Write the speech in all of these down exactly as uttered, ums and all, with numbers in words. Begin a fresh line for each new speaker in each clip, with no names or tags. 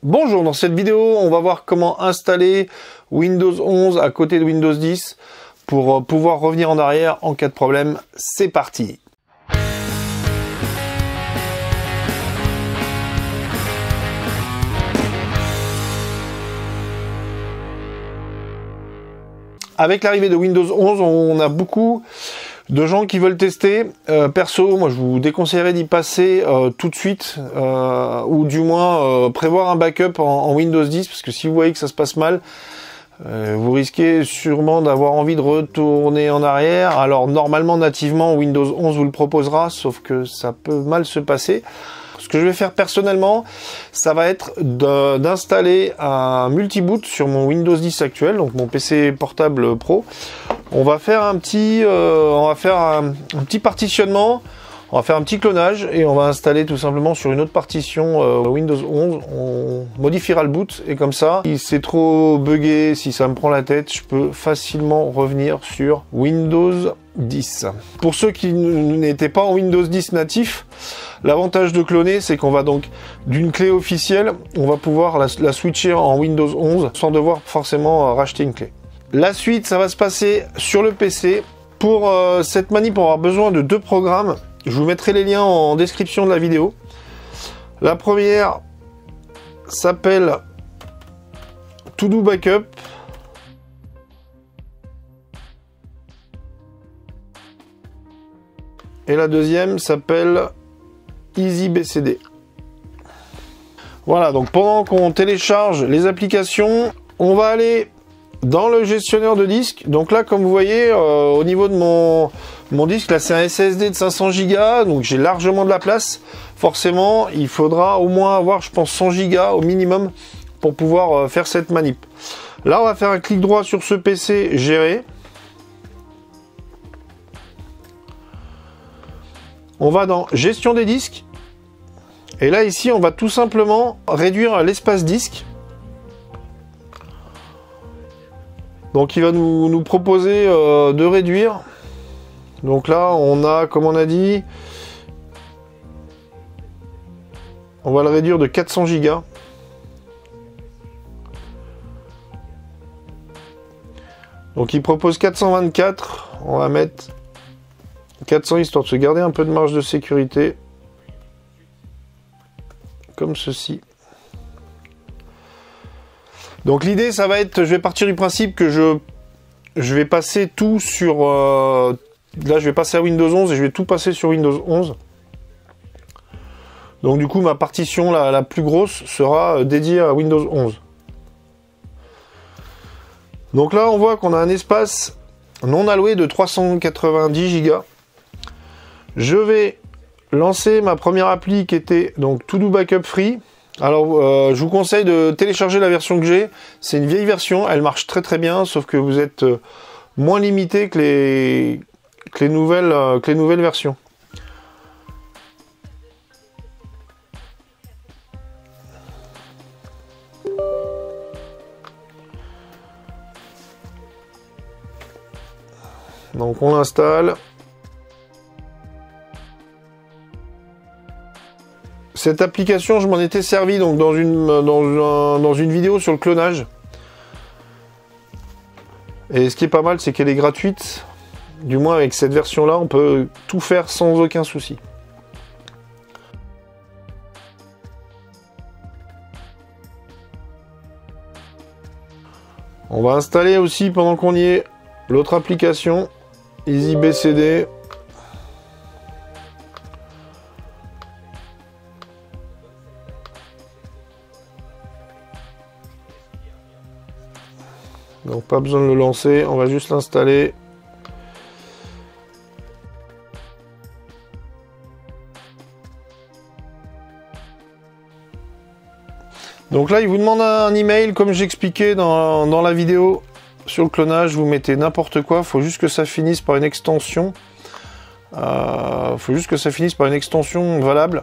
Bonjour, dans cette vidéo, on va voir comment installer Windows onze à côté de Windows dix pour pouvoir revenir en arrière en cas de problème. C'est parti! Avec l'arrivée de Windows onze, on a beaucoup de gens qui veulent tester. Euh, perso, moi je vous déconseillerais d'y passer euh, tout de suite, euh, ou du moins euh, prévoir un backup en, en Windows dix, parce que si vous voyez que ça se passe mal, euh, vous risquez sûrement d'avoir envie de retourner en arrière. Alors normalement, nativement, Windows onze vous le proposera, sauf que ça peut mal se passer. Ce que je vais faire personnellement, ça va être d'installer un multiboot sur mon Windows dix actuel, donc mon P C portable pro. On va faire un petit, euh, on va faire un, un petit partitionnement, on va faire un petit clonage et on va installer tout simplement sur une autre partition euh, Windows onze. On modifiera le boot et comme ça, si c'est trop buggé, si ça me prend la tête, je peux facilement revenir sur Windows dix. Pour ceux qui n'étaient pas en Windows dix natif, l'avantage de cloner, c'est qu'on va donc d'une clé officielle, on va pouvoir la, la switcher en Windows onze sans devoir forcément racheter une clé. La suite, ça va se passer sur le P C. Pour euh, cette manip, on va avoir besoin de deux programmes. Je vous mettrai les liens en description de la vidéo. La première s'appelle To Do Backup. Et la deuxième s'appelle Easy B C D. Voilà, donc pendant qu'on télécharge les applications, on va aller dans le gestionnaire de disque. Donc là, comme vous voyez, euh, au niveau de mon, mon disque, là c'est un S S D de cinq cents gigas, donc j'ai largement de la place. Forcément, il faudra au moins avoir, je pense, cent gigas au minimum pour pouvoir euh, faire cette manip. Là, on va faire un clic droit sur ce P C, gérer. On va dans gestion des disques. Et là, ici, on va tout simplement réduire l'espace disque. Donc, il va nous, nous proposer euh, de réduire. Donc là, on a, comme on a dit, on va le réduire de quatre cents gigas. Donc, il propose quatre cent vingt-quatre. On va mettre quatre cents histoire de se garder un peu de marge de sécurité. Comme ceci. Donc l'idée, ça va être, je vais partir du principe que je, je vais passer tout sur... Euh, là, je vais passer à Windows onze et je vais tout passer sur Windows onze. Donc du coup, ma partition la, la plus grosse sera dédiée à Windows onze. Donc là, on voit qu'on a un espace non alloué de trois cent quatre-vingt-dix gigas. Je vais lancer ma première appli qui était donc To Do Backup Free. Alors, euh, je vous conseille de télécharger la version que j'ai. C'est une vieille version, elle marche très très bien, sauf que vous êtes euh, moins limité que les, que les nouvelles, euh, que les nouvelles versions. Donc, on l'installe. Cette application, je m'en étais servi donc dans une, dans, un, dans une vidéo sur le clonage. Et ce qui est pas mal, c'est qu'elle est gratuite. Du moins avec cette version-là, on peut tout faire sans aucun souci. On va installer aussi, pendant qu'on y est, l'autre application, Easy B C D. Donc pas besoin de le lancer, on va juste l'installer. Donc là, il vous demande un email, comme j'expliquais dans, dans la vidéo sur le clonage, vous mettez n'importe quoi, il faut juste que ça finisse par une extension. Il euh, faut juste que ça finisse par une extension valable.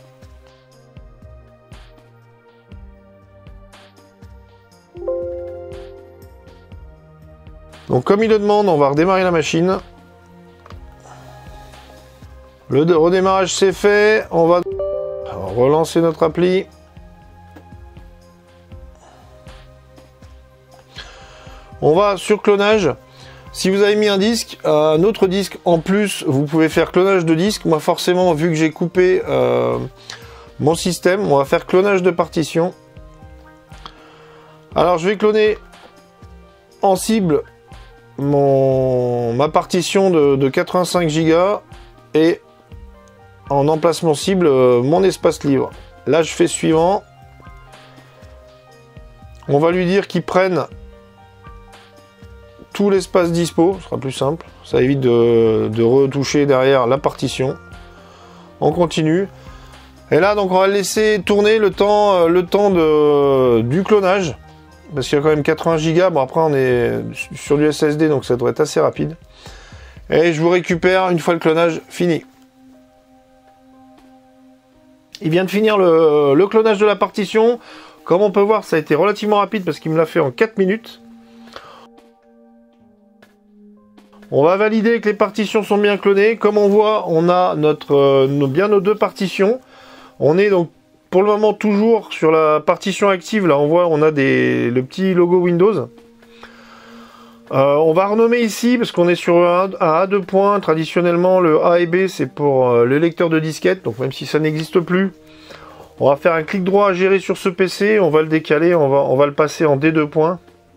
Donc comme il le demande, on va redémarrer la machine. Le redémarrage c'est fait, on va relancer notre appli. On va sur clonage. Si vous avez mis un disque, un autre disque en plus, vous pouvez faire clonage de disque. Moi forcément, vu que j'ai coupé euh, mon système, on va faire clonage de partition. Alors je vais cloner en cible mon, ma partition de, de quatre-vingt-cinq gigas et en emplacement cible mon espace libre. Là je fais suivant. On va lui dire qu'il prenne tout l'espace dispo, ce sera plus simple, ça évite de, de retoucher derrière la partition. On continue. Et là donc on va le laisser tourner le temps, le temps de, du clonage. Parce qu'il y a quand même quatre-vingts gigas, bon après on est sur du S S D donc ça devrait être assez rapide. Et je vous récupère une fois le clonage fini. Il vient de finir le, le clonage de la partition. Comme on peut voir, ça a été relativement rapide parce qu'il me l'a fait en quatre minutes. On va valider que les partitions sont bien clonées. Comme on voit, on a notre, euh, nos, bien nos deux partitions. On est donc pour le moment toujours sur la partition active. Là, on voit, on a des, le petit logo Windows. Euh, on va renommer ici parce qu'on est sur un, un A deux points. Traditionnellement, le A et B, c'est pour euh, le lecteur de disquette. Donc même si ça n'existe plus, on va faire un clic droit à gérer sur ce P C. On va le décaler, on va, on va le passer en D deux points.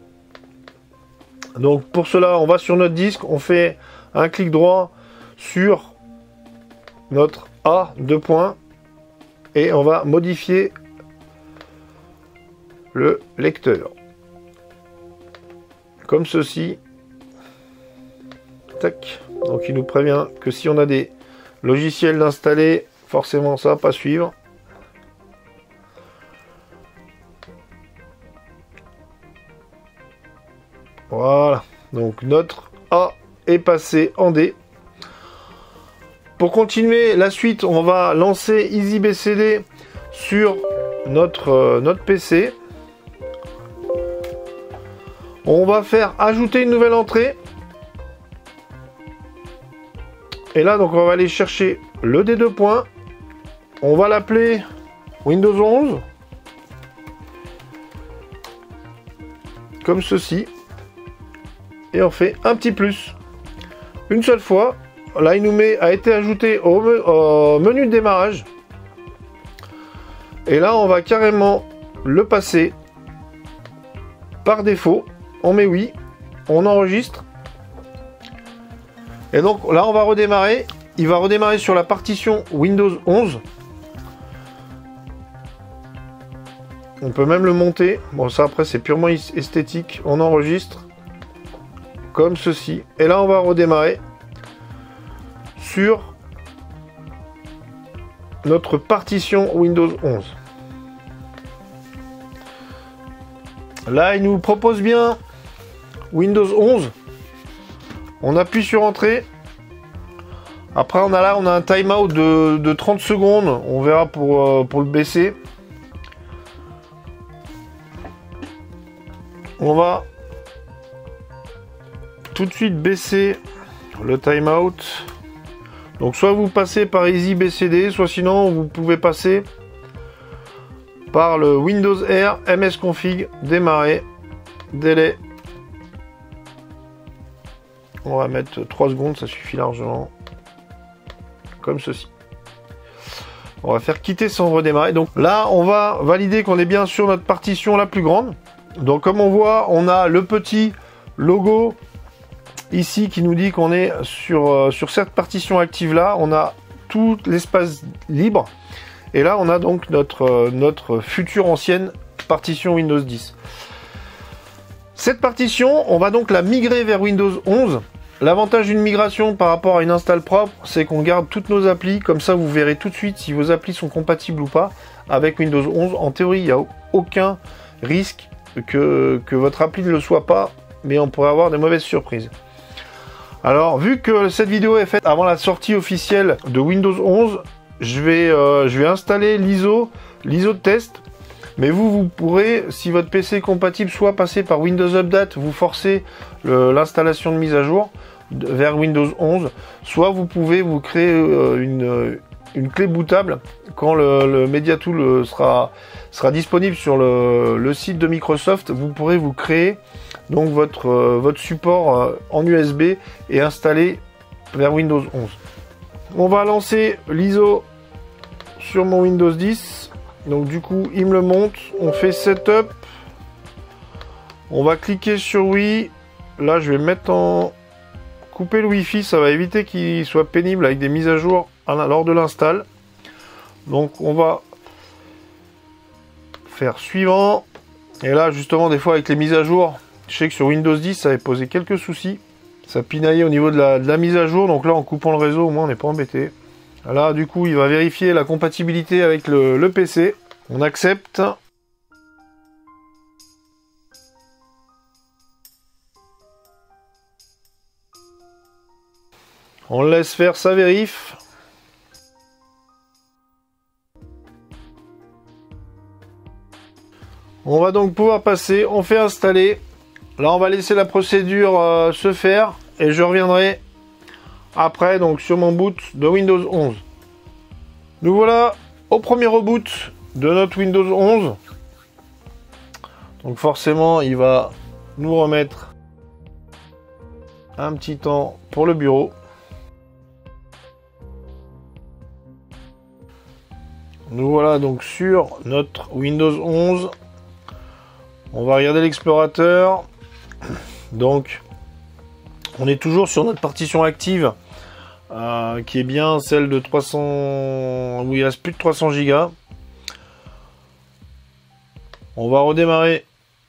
Donc pour cela, on va sur notre disque, on fait un clic droit sur notre A deux points et on va modifier le lecteur. Comme ceci. Tac. Donc il nous prévient que si on a des logiciels installés, forcément ça va pas suivre. Voilà, donc notre A est passé en D. Pour continuer la suite, on va lancer EasyBCD sur notre, euh, notre P C. On va faire ajouter une nouvelle entrée. Et là, donc, on va aller chercher le D deux points. On va l'appeler Windows onze. Comme ceci. Et on fait un petit plus. Une seule fois. Là, il nous met a été ajouté au, me, au menu de démarrage. Et là, on va carrément le passer par défaut. On met oui. On enregistre. Et donc là, on va redémarrer. Il va redémarrer sur la partition Windows onze. On peut même le monter. Bon, ça après, c'est purement esthétique. On enregistre. Comme ceci. Et là, on va redémarrer sur notre partition Windows onze. Là, il nous propose bien Windows onze. On appuie sur Entrée. Après, on a là, on a un timeout de, de trente secondes. On verra pour, euh, pour le baisser. On va tout de suite baisser le timeout. Donc soit vous passez par EasyBCD, soit sinon vous pouvez passer par le Windows R msconfig, démarrer, délai. On va mettre trois secondes, ça suffit largement. Comme ceci. On va faire quitter sans redémarrer. Donc là, on va valider qu'on est bien sur notre partition la plus grande. Donc comme on voit, on a le petit logo ici qui nous dit qu'on est sur, euh, sur cette partition active là. On a tout l'espace libre. Et là, on a donc notre, euh, notre future ancienne partition Windows dix. Cette partition, on va donc la migrer vers Windows onze. L'avantage d'une migration par rapport à une install propre, c'est qu'on garde toutes nos applis. Comme ça, vous verrez tout de suite si vos applis sont compatibles ou pas avec Windows onze. En théorie, il n'y a aucun risque que, que votre appli ne le soit pas, mais on pourrait avoir des mauvaises surprises. Alors, vu que cette vidéo est faite avant la sortie officielle de Windows onze, je vais, euh, je vais installer l'I S O, l'I S O de test. Mais vous, vous pourrez, si votre P C est compatible, soit passer par Windows Update, vous forcez l'installation de mise à jour vers Windows onze, soit vous pouvez vous créer euh, une, une clé bootable. Quand le, le MediaTool sera, sera disponible sur le, le site de Microsoft, vous pourrez vous créer donc votre, euh, votre support euh, en U S B et installer vers Windows onze. On va lancer l'I S O sur mon Windows dix. Donc du coup, il me le monte. On fait Setup. On va cliquer sur Oui. Là, je vais mettre en... couper le Wi-Fi. Ça va éviter qu'il soit pénible avec des mises à jour lors de l'install. Donc on va faire suivant. Et là, justement, des fois, avec les mises à jour, je sais que sur Windows dix, ça avait posé quelques soucis. Ça pinaillait au niveau de la, de la mise à jour. Donc là, en coupant le réseau, au moins, on n'est pas embêté. Là, du coup, il va vérifier la compatibilité avec le, le P C. On accepte. On laisse faire sa vérif. On va donc pouvoir passer. On fait installer. Là, on va laisser la procédure euh, se faire. Et je reviendrai après donc sur mon boot de Windows onze. Nous voilà au premier reboot de notre Windows onze. Donc forcément, il va nous remettre un petit temps pour le bureau. Nous voilà donc sur notre Windows onze. On va regarder l'explorateur. Donc, on est toujours sur notre partition active. Euh, qui est bien celle de trois cents, où il reste plus de trois cents gigas. On va redémarrer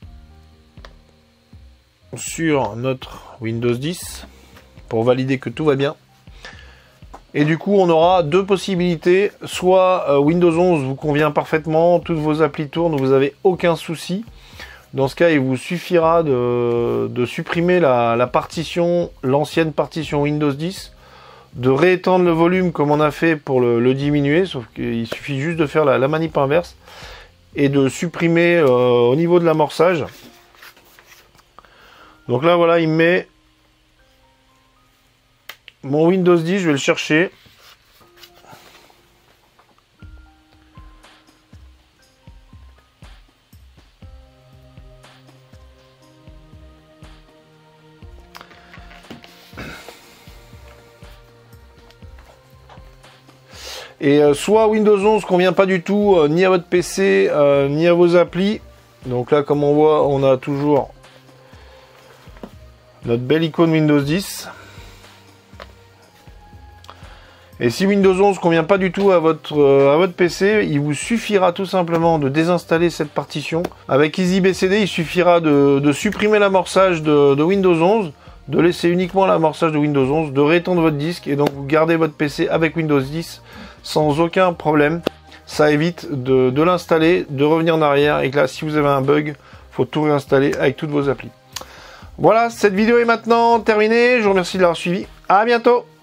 sur notre Windows dix pour valider que tout va bien. Et du coup, on aura deux possibilités. Soit euh, Windows onze vous convient parfaitement, toutes vos applis tournent, vous n'avez aucun souci. Dans ce cas, il vous suffira de, de supprimer la, la partition, l'ancienne partition Windows dix, de réétendre le volume comme on a fait pour le, le diminuer, sauf qu'il suffit juste de faire la, la manip inverse et de supprimer euh, au niveau de l'amorçage. Donc là voilà, il me met mon Windows dix, je vais le chercher. Et euh, soit Windows onze convient pas du tout euh, ni à votre P C euh, ni à vos applis. Donc là, comme on voit, on a toujours notre belle icône Windows dix. Et si Windows onze convient pas du tout à votre, euh, à votre P C, il vous suffira tout simplement de désinstaller cette partition. Avec EasyBCD, il suffira de, de supprimer l'amorçage de, de Windows onze, de laisser uniquement l'amorçage de Windows onze, de réétendre votre disque et donc vous gardez votre P C avec Windows dix sans aucun problème. Ça évite de, de l'installer, de revenir en arrière et que là, si vous avez un bug, faut tout réinstaller avec toutes vos applis. Voilà, cette vidéo est maintenant terminée. Je vous remercie de l'avoir suivi. À bientôt.